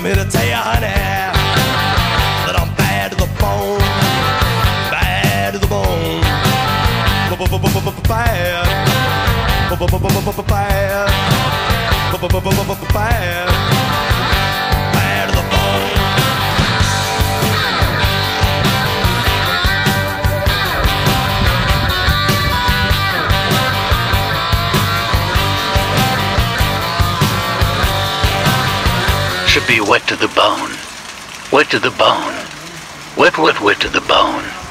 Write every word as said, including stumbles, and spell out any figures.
here to tell you, honey, that I'm bad to the bone, bad to the bone, bad, bad, bad, bad to the bone. Should be wet to the bone, wet to the bone, wet, wet, wet to the bone.